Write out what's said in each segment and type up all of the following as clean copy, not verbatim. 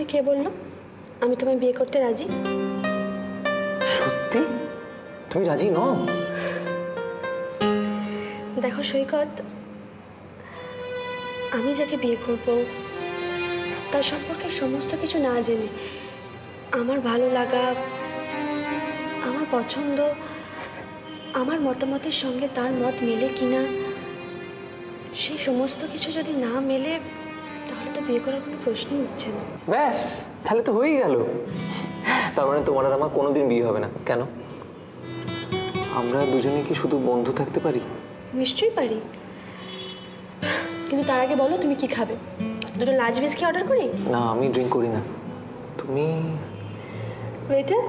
কে বললো আমি তোমায় বিয়ে করতে রাজি? সত্যি তুমি রাজি নও? দেখো সৈকত, আমি যাকে বিয়ে করব তার সম্পর্কে সমস্ত কিছু না জেনে, আমার ভালো লাগা, আমার পছন্দ, আমার মতামতের সঙ্গে তার মত মেলে কিনা, সেই সমস্ত কিছু যদি না মেলে তাহলে তো বিয়ে করার কোনো প্রশ্নই উঠছে না। ব্যাস, তাহলে তো হয়েই গেল। তার মানে তোমার আর আমার কোনোদিন বিয়ে হবে না? কেন? আমরা দুজনে কি শুধু বন্ধু থাকতে পারি? নিশ্চয়ই পারি, কিন্তু তার আগে বলো তুমি কি খাবে? দুটো লার্জ বিস্কি অর্ডার করি? না, আমি ড্রিঙ্ক করি না। তুমি? ওয়েটার,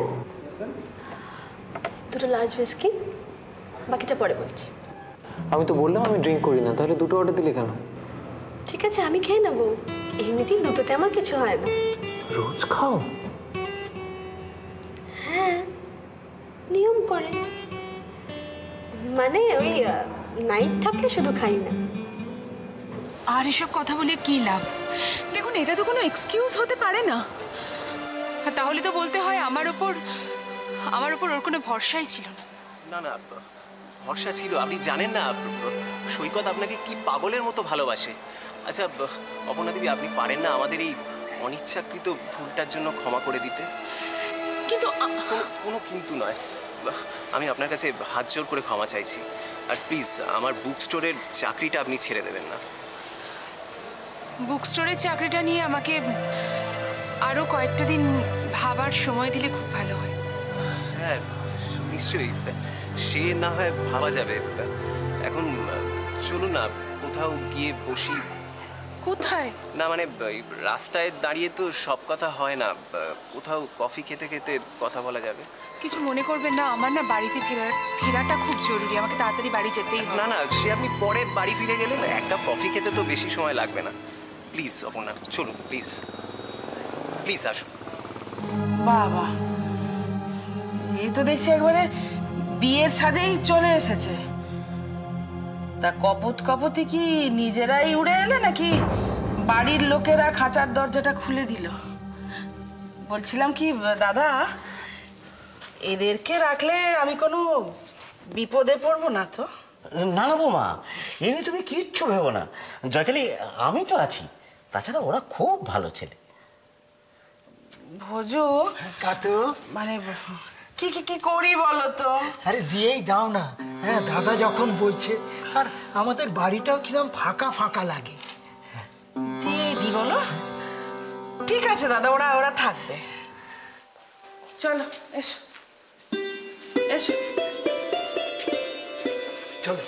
দুটো লার্জ বিস্কি, বাকিটা পরে বলছি। আমি তো বললাম আমি ড্রিঙ্ক করি না, তাহলে দুটো অর্ডার দিলে কেন? ঠিক আছে, আমি খেয়ে নেবো, এমনিতেই দুটোতে আমার কিছু হয় না। রোজ খাও? হ্যাঁ, নিয়ম করে, মানে ওই নাইট থাকলে শুধু খাই না। আর এসব কথা বলে কি লাভ? দেখুন, এটা তো কোনো এক্সকিউজ হতে পারে না। তাহলে তো বলতে হয় আমার ওপর ওর কোনো ভরসাই ছিল না। না না, ভরসা ছিল। আপনি জানেন না সৈকত আপনাকে কি পাগলের মতো ভালোবাসে। আচ্ছা অপর্ণা দেবী, আপনি পারেন না আমাদের এই অনিচ্ছাকৃত ভুলটার জন্য ক্ষমা করে দিতে? কিন্তু কোনো কিন্তু নয়, আমি আপনার কাছে হাত জোর করে ক্ষমা চাইছি। আর প্লিজ আমার বুক স্টোরের চাকরিটা আপনি ছেড়ে দেবেন না। বুক স্টোরের চাকরিটা নিয়ে আমাকে আরো কয়েকটা দিন ভাবার সময় দিলে খুব ভালো হয়। হ্যাঁ নিশ্চয়ই, সে না হয় ভাবা যাবে। এখন চলুন না কোথাও গিয়ে বসি। কোথায়? না মানে রাস্তায় দাঁড়িয়ে তো সব কথা হয় না, কোথাও কফি খেতে খেতে কথা বলা যাবে। কিছু মনে করবেন না, আমার না বাড়িতে ফেরাটা খুব জরুরি, আমাকে তাড়াতাড়ি বাড়ি যেতেই হবে। না না, সে আপনি পরে বাড়ি ফিরে গেলেন, এক কাপ কফি খেতে তো বেশি সময় লাগবে না। প্লিজ অপর্ণা, চলুন প্লিজ, প্লিজ আসুন। বাবা, এই তো দেখছি একবারে বিয়ের সাজেই চলে এসেছে। তা কপতি কি নিজেরাই উড়ে এলে নাকি বাড়ির লোকেরা খাঁচার দরজাটা খুলে দিল? বলছিলাম কি দাদা, এদেরকে রাখলে আমি কোনো বিপদে পড়বো না তো? না না বৌমা, এমনি তুমি কিচ্ছু ভেবো না। জয়কালী, আমি তো আছি। তাছাড়া ওরা খুব ভালো ছেলে। ভোজু কাতু, মানে কি কি কি করি বলো তো? আরে দিয়েই দাও না। হ্যাঁ, দাদা যখন বলছে, আর আমাদের বাড়িটাও কিরম ফাঁকা ফাঁকা লাগে। দিয়ে দি বলো? ঠিক আছে দাদা, ওরা থাকবে। চলো এসো এসো। চলো।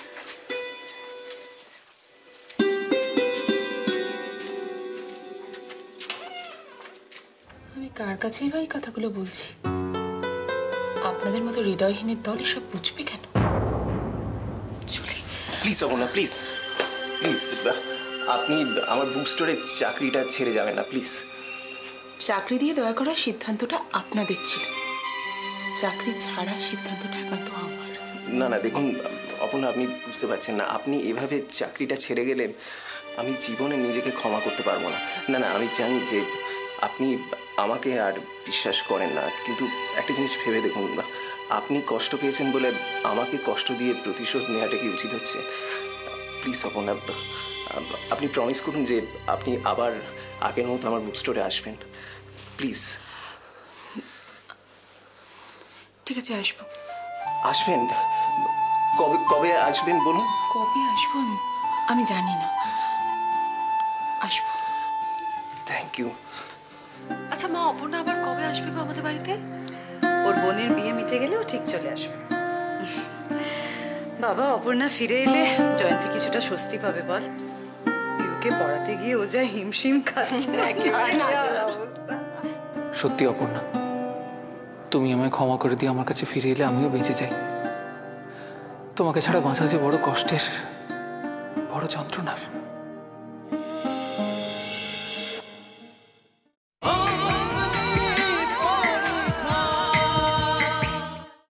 আমি কার কাছেই বা এই কথাগুলো বলছি? আপনাদের মতো হৃদয়হীনের দল এসব বুঝবে কেন? চলি। প্লিজ অপর্ণা, প্লিজ প্লিজ, আপনি আমার বুক স্টোরের চাকরিটা ছেড়ে যাবেন না প্লিজ। চাকরি দিয়ে দয়া করার সিদ্ধান্তটা আপনাদের ছিল, চাকরি ছাড়া সিদ্ধান্তটা একান্ত আমার। না না দেখুন অপর্ণা, আপনি বুঝতে পারছেন না, আপনি এভাবে চাকরিটা ছেড়ে গেলে আমি জীবনে নিজেকে ক্ষমা করতে পারবো না। না না, আমি জানি যে আপনি আমাকে আর বিশ্বাস করেন না, কিন্তু একটা জিনিস ভেবে দেখুন না, আপনি কষ্ট পেয়েছেন বলে আমাকে কষ্ট দিয়ে প্রতিশোধ নেওয়াটা কি উচিত হচ্ছে? প্লিজ অপর্ণা, আপনি প্রমিস করুন যে আপনি আবার আগের মতো আমার বুক স্টোরে আসবেন, প্লিজ। ঠিক আছে, আসবো। আসবেন? কবে কবে আসবেন বলুন? কবে আসবো আমি জানি না, আসবো। Thank you. আচ্ছা মা, অপর্ণা আবার কবে আসবে গো আমাদের বাড়িতে? ওর বোনের বিয়ে মিটে গেলেও ঠিক চলে আসবে। বাবা, অপর্ণা ফিরে এলে জয়ন্তী কিছুটা স্বস্তি পাবে বল। পিউকে পড়াতে গিয়ে ও যা হিমশিম খাচ্ছে। সত্যি অপর্ণা, তুমি আমায় ক্ষমা করে দিয়ে আমার কাছে ফিরে এলে আমিও বেঁচে যাই। তোমাকে ছাড়া বাঁচা যে বড় কষ্টের, বড় যন্ত্রণার।